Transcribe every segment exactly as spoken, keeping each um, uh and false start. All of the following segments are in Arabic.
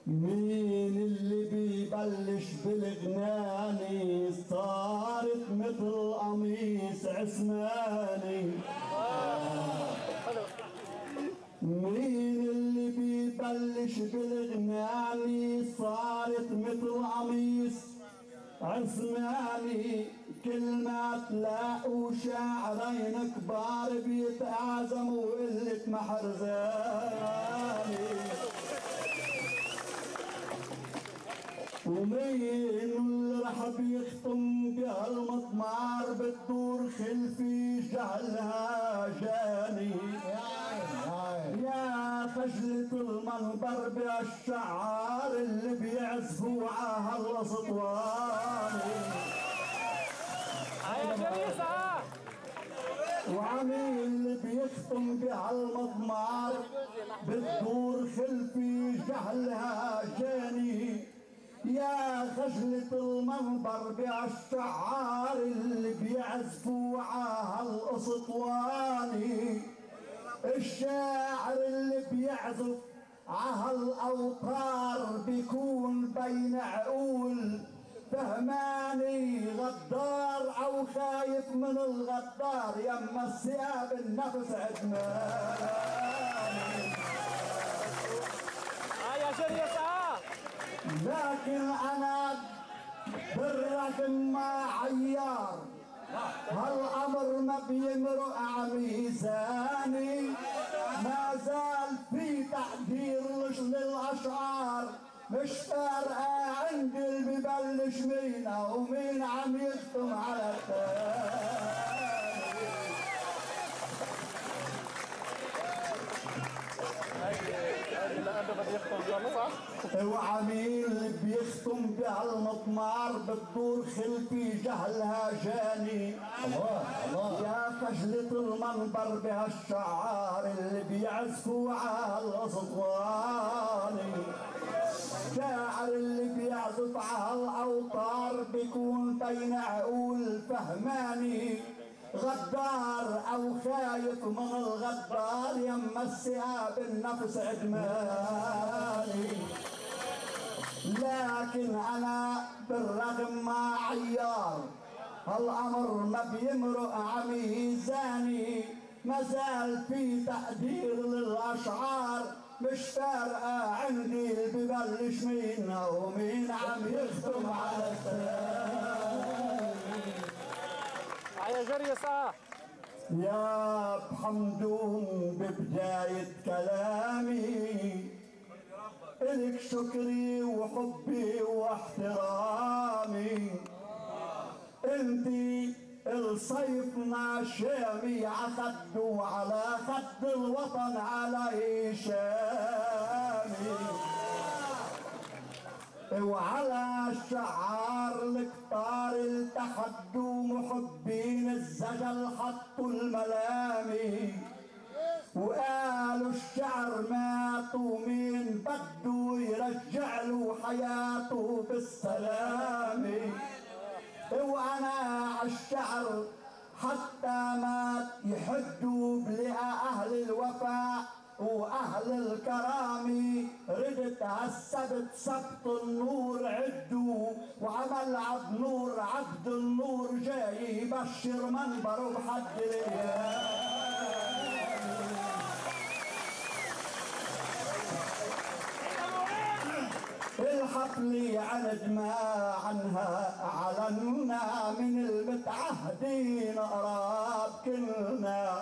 مين اللي بيبلش بالغناني صارت مثل قميص عثماني. مين اللي بيبلش بالغناني صارت مثل قميص عثماني. كل ما تلاقوا شاعرين كبار بيتعازموا قلة محرزاني. ومين اللي رح بيختم بهالمضمار بتدور خلفي جهلها جاني. يا خجلة المنبر بالشعار اللي بيعزفوا عهالاسطواني. وعميل اللي بيختم بهالمضمار بتدور خلفي جهلها جاني. يا خجلة المنبر بالشعار اللي بيعزفوا عهالاسطواني. الشاعر اللي بيعزف عهالاوتار بيكون بين عقول فهماني. غدار او خايف من الغدار يما الثياب النفس عدماني. اه يا شريف اه. لكن انا بالرغم ما عيار هالامر ما بيمرق عميزاني. ما زال في تقدير للاشعار مش فارقه عندي اللي ببلش مين او مين عم يختم على الثاني. وعميل بيختم بهالمضمار بتدور خلفي جهلها جاني. الله الله. يا خجلة المنبر بهالشعار اللي بيعزفوا عالاسطواني. الشاعر اللي بيعزف عهالاوتار بيكون بين عقول فهماني. غدار او خايف من الغدار يما الثياب النفس عدماني. لكن انا بالرغم ما عيار هالامر ما بيمرق عميزاني. ما زال في تقدير للاشعار مش فارقه عندي اللي ببلش مين او مين عم يختم على الثاني. يا جري صح. يا بحمدون ببداية كلامي إلك شكري وحبي واحترامي. انتي الصيفنا شامي عخد وعلى خد الوطن على شامي. وعلى شعار الكتار التحدوا محبين الزجل حطوا الملامي. وقالوا الشعر ماتوا مين بده يرجع له حياته بالسلام. وانا عالشعر حتى مات يحدوا بلقى اهل الوفاء واهل الكرامي. ردت هالسبت سبت النور عدوا وعمل عبد نور عبد النور جاي يبشر منبره بحد الايام. الحفل عند ما عنها اعلنا من المتعهدين قراب كلنا.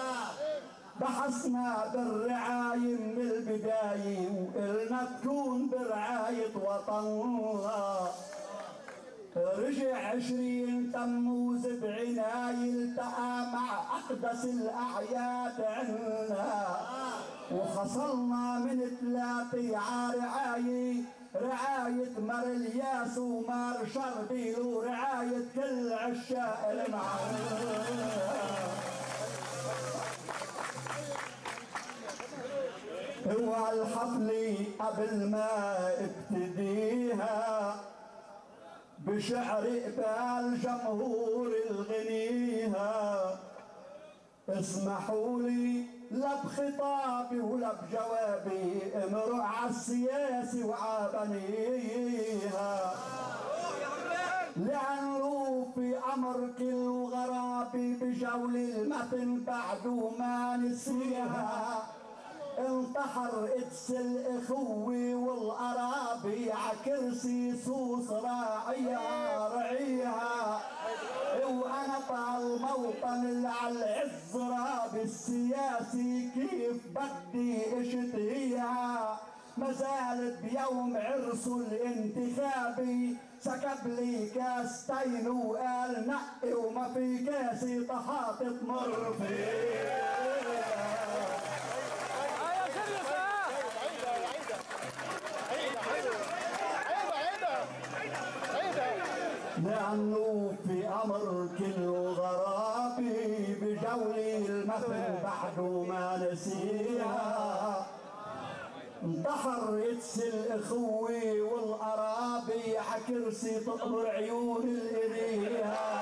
بحثنا بالرعاية من البداية وقلنا تكون برعاية وطننا. رجع عشرين تموز بعناية التقى مع أقدس الأعياد عنا. وخصلنا من ثلاثة عرعاية رعاية مار الياس ومار شربيل ورعاية كل عشاق المعروف. هو الحفل قبل ما ابتديها بشعر قبال جمهور الغنيها. اسمحوا لي لا بخطابي ولا بجوابي امرؤ عالسياسي وعابنيها، لأنه في أمر كل غرابي بجول المتن بعده ما نسيها. انتحر قدس الإخوة والقرابي عكرسي سوس راعيها رعيها، وأنا بالموطن اللي عالعز رابي السياسي كيف بدي اشتهيها. ما زالت بيوم عرسه الانتخابي سكب لي كاستين وقال نقي وما في كاسي طحات تمر فيه. لأنه في أمر كل غرابي بجولي المثل بعده ما نسيها. انتحر قدس الإخوة والقرابي عكرسي تقبر عيون الإليها.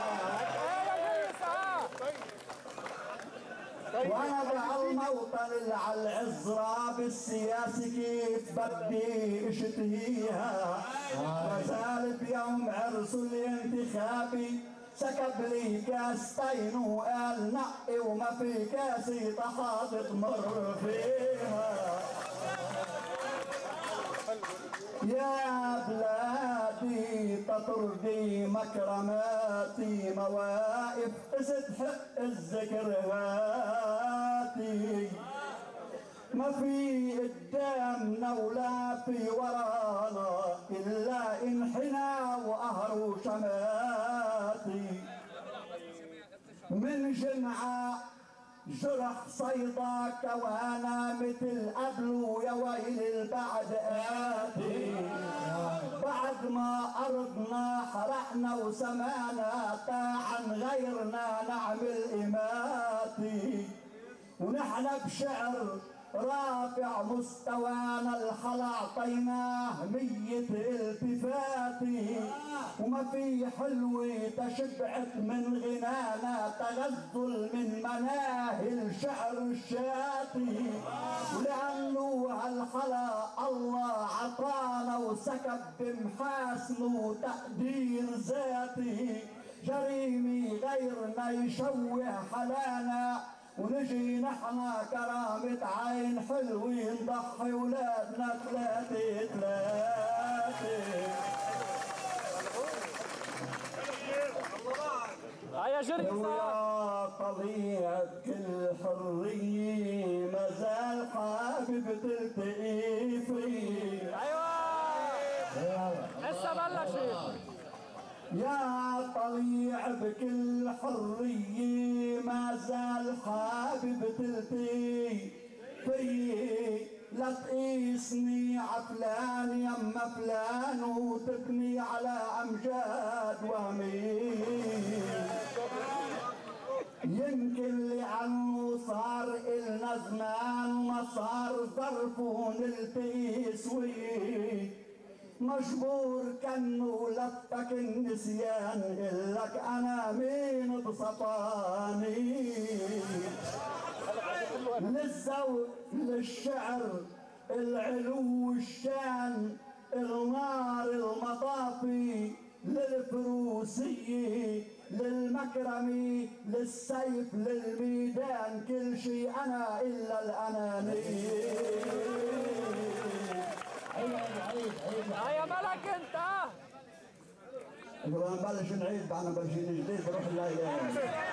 وانا بهالموطن اللي على العزرة بالسياسي كيف بدي اشتهيها. ما زال بيوم عرسه الانتخابي سكب لي كاستين وقال نقي وما في كاسي طحات تمر فيها. يا بلادي تطردي مكرماتي مواقف تستحق الذكر هاتي. ما في قدامنا ولا في ورانا إلا انحنى وقهر وشماتي. من جمعة جرح صيدا كوانا مثل قبله يا ويل البعد آتي. بعد ما أرضنا حرقنا وسمانا عن غيرنا نعمل إماتي. ونحن بشعر رافع مستوانا الحلا عطيناه مية التفاتي. وما في حلوة تشبعت من غنانا تغزل من مناهل شعر الشاتي. ولأنه هالحلا الله عطانا وسكب بمحاسنه تقدير ذاتي. جريمي غيرنا يشوه حلانا ونجي نحنا كرامة عين حلوين نضحي ولادنا ثلاثة ثلاثة. يا جري ويا طليعة كل حرية ما زال حابب تلتقي فيه. ايوه لسه بلشت. يا طليع بكل حرية ما زال حابب تلتقي فيي. لا تقيسني عفلان يما فلان وتبني على أمجاد وهمي. يمكن لأنه صار إلنا زمان ما صار ظرف ونلتقي سوي. مجبور كانه لفك النسيان إلك أنا مين بسطاني. للذوق للشعر العلو الشان النار المطافي للفروسية للمكرمي للسيف للميدان كل شي أنا إلا الأنانية. يا ملك انت نبغى نبلش نعيد بعد نبلش جديد نروح الايام.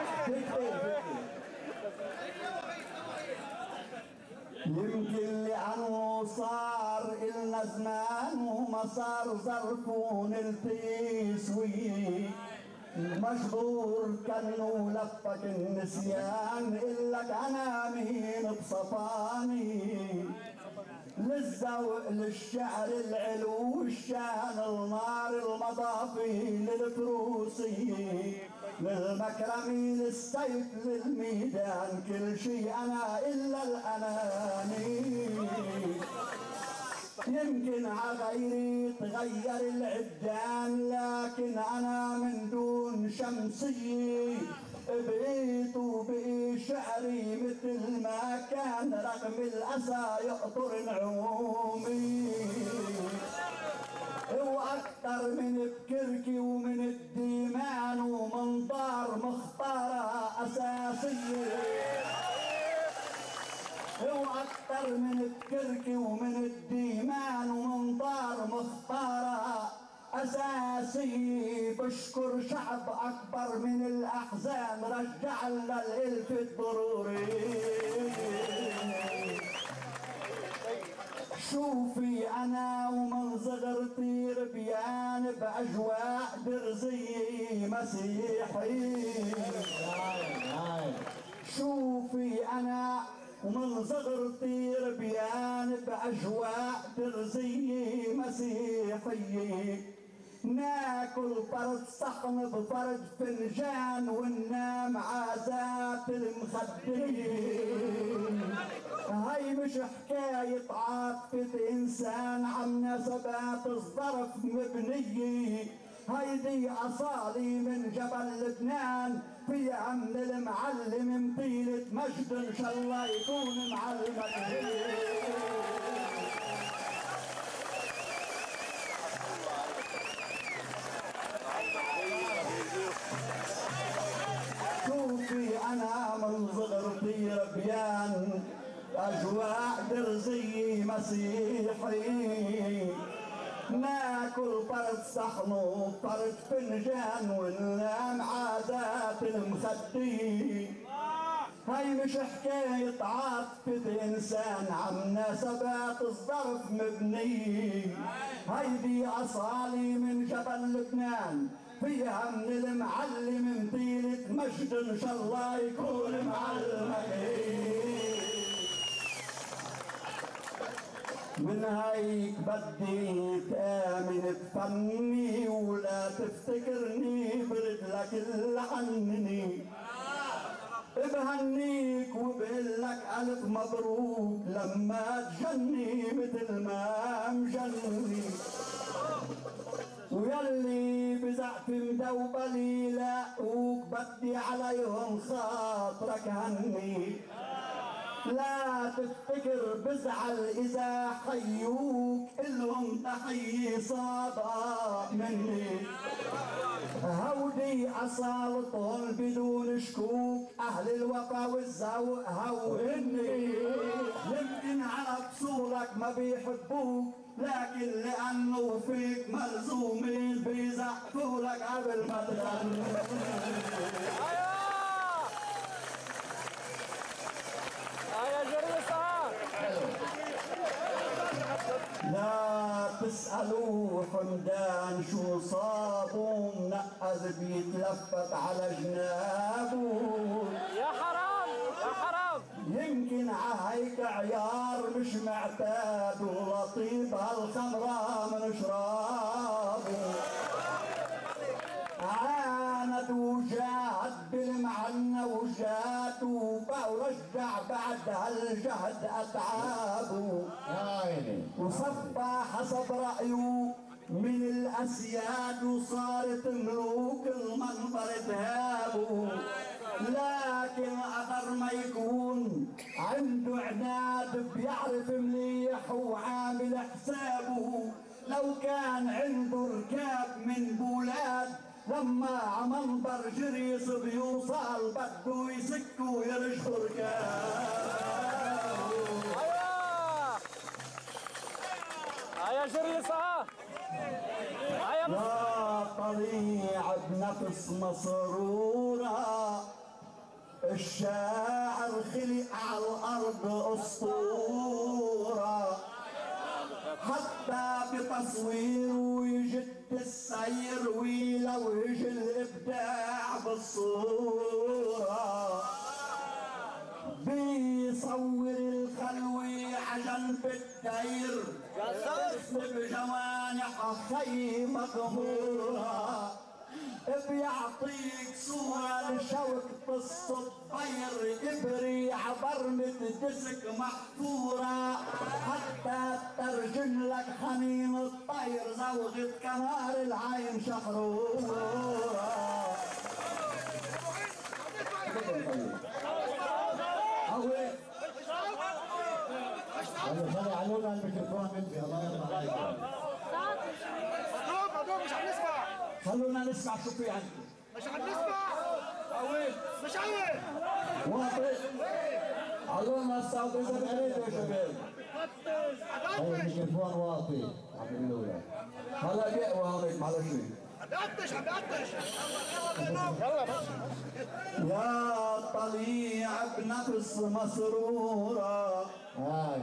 يمكن لأنه صار إلنا زمان وما صار ظرف ونلتقي سوي. مجبور كانه لفك النسيان إلك أنا مين بصفاني. للذوق للشعر العلو الشان النار المضافي للفروسي للمكرمي للسيف للميدان كل شي أنا إلا الأناني. يمكن عغيري تغير العدان لكن أنا من دون شمسية بقيت وبقي شعري مثل ما كان رغم الأسى يقطر نعومي واكتر من بكركي ومن الديمان ومنظار مختارة اساسية واكتر من بكركي ومن الديمان ومنظار مختارة اساسية. بشكر شعب اكبر من الاحزان رجع لنا الالف الضروري. شوفي انا ومن صغرتي ربيان باجواء درزي مسيحي. شوفي انا ومن صغرتي ربيان باجواء درزي مسيحي. ناكل فرد صحن بفرد فنجان وننام عازات المخدين. هاي مش حكاية عاطفة إنسان عم نسبات الظرف مبنية. هيدي أصالي من جبل لبنان فيها من المعلم مطيلة مجد إن شاء الله يكون معلمك. شوفي أنا من صغرتي ربيان أجواء درزي مسيحي. ناكل فرد صحن وفرد فنجان وننام عادات المخدي. هاي مش حكاية عاطفة إنسان عم نسبات الظرف مبني. هيدي أصالي من جبل لبنان فيها من المعلم مطيلة مجد إن شاء الله يكون معلمك. من هيك بدي تآمن بفني ولا تفتكرني برجلك اللي عنني. بهنيك وبقلك ألف مبروك لما تجني مثل ما مجني. ويلي بزعف مدوبلي لاقوك بدي عليهم خاطرك هني. لا تفتكر بزعل إذا حيوك إلهم تحية صادقة مني. هودي أصالتهم بدون شكوك أهل الوفا والذوق هوهني. يمكن على بصولك ما بيحبوك لكن لأنه فيك ملزومين بيزحفولك قبل ما تغني. لا تسألوا حمدان شو صابوا منقذ بيتلفت على جنابه. يا حرام يا حرام. يمكن عهيك عيار مش معتاد ولطيف هالخمرة من شرابه. عاند وجاهد بالمعنى وجات ورجع بعد هالجهد اتعابه. وصفى حسب رأيه من الاسياد وصارت ملوك المنبر تهابه. لكن قدر ما يكون عنده عناد بيعرف مليح وعامل حسابه. لو كان عنده ركاب من بولاد لما عمنبر جريس بيوصل بده يسك ويرجع ركاب. ايوه هيا جريس اه هيا. يا طليع بنفس مسرورة الشاعر خلق على الارض اسطورة. حتى بتصويره يجد السير ولو يجي الابداع بالصورة. بيصور الخلوي عجنب الدير بجوانح خي مغمورة. بيعطيك صورة لشوك قصة الطير ابري عبرمة دسك محفورة. حتى ترجم لك حنين الطير زوغة كمار العين شحرورة. خلونا نسمع شو في عندكم. مش عم نسمع. قوي. مش عوي. واطي. علونا الصوت اذا بتريدوا يا شباب. عم الميكروفون واطي. هلا بيقوى هذيك على شيء. عم بقطش عم بقطش. يلا بس. يا طليع بنفس مسرورة هاي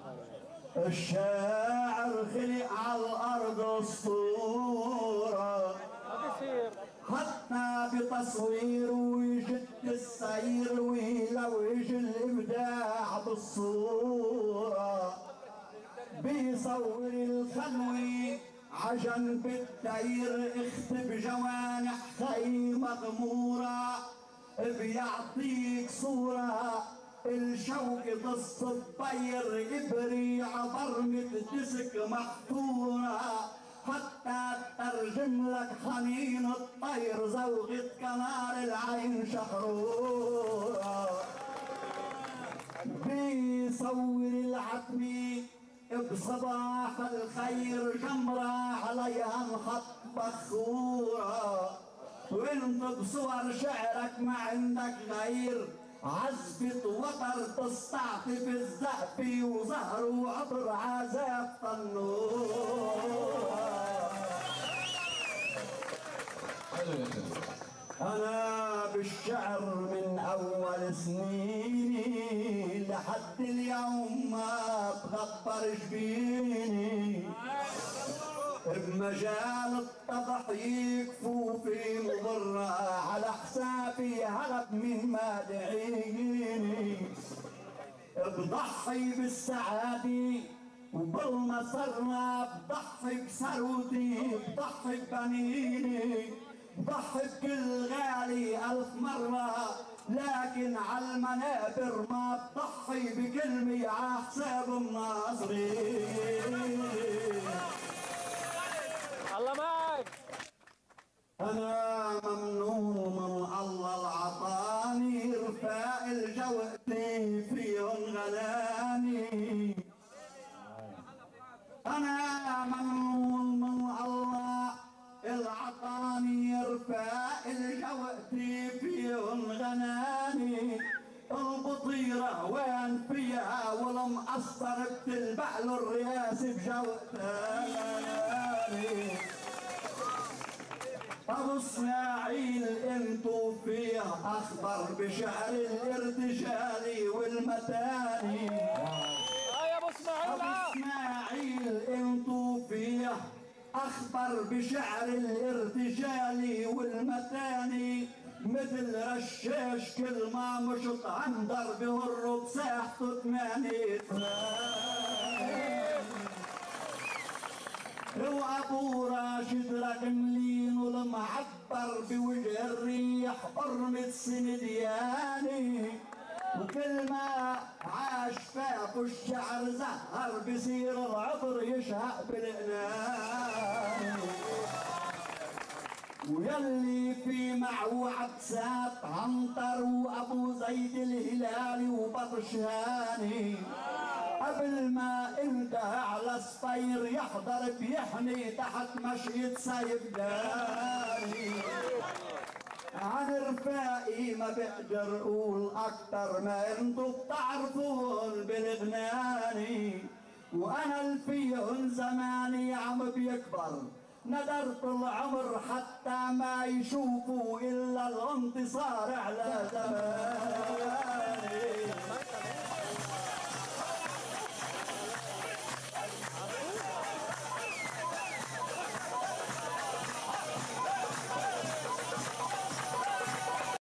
الشاعر خلق على الأرض أسطورة ما بيصير. حتى بتصوير ويجد السير ويلوج الإبداع بالصورة بيصور الخلوي عجن بالدير اختب جوانح خي مغمورة بيعطيك صورة الشوق ضص الطير ابري عبرمة دسك محفورة حتى ترجم لك حنين الطير زوغة كنار العين شحرورة بيصور العتمي بصباح الخير جمرة عليها انحط بخورة وانت بصور شعرك ما عندك غير عزفة وتر تستعطف الزقف وزهر وعطر عذاب طنورة. أنا بالشعر من أول سنيني لحد اليوم ما بخبر جبيني بمجال التضحية كفوفي مضرة على حسابي هرب من مادعيني بضحي بالسعادة وبالمسرة بضحي بثروتي بضحي ببنيني بضحي بكل غالي ألف مرة لكن على المنابر ما بضحي بكلمة على حساب الناصرين. الله معك. أنا ممنون من الله العطاني رفائل جوقتي فيهم غلاني. أنا ممنون من الله العطاني رفائل جوقتي فيهم غناني. البطيرة وين فيها والمقصر بتلبع له الرياس بجوقتها. أبو اسماعيل انتو فيه أخبر بشعر الارتجالي والمتاني. آه يا ابو اسماعيل. أبو اسماعيل انتو فيه أخبر بشعر الارتجالي والمتاني مثل رشاش كل ما مشط عن ضربه الرب ساحته ثمانية وابو راشد رقملين والمعبر بوجه الريح حرمة سندياني وكل ما عاش فاق الشعر زهر بصير العطر يشهق بالعنان. ويلي في معه عبسات عنتر وابو زيد الهلالي وبطشاني قبل ما انتهى على الصير يحضر بيحني تحت مشية سيف داري. عن رفائي ما بقدر اقول اكتر ما انتو بتعرفون بالاغناني وانا الفيهن زماني عم بيكبر ندرت العمر حتى ما يشوفوا الا الانتصار على زمان.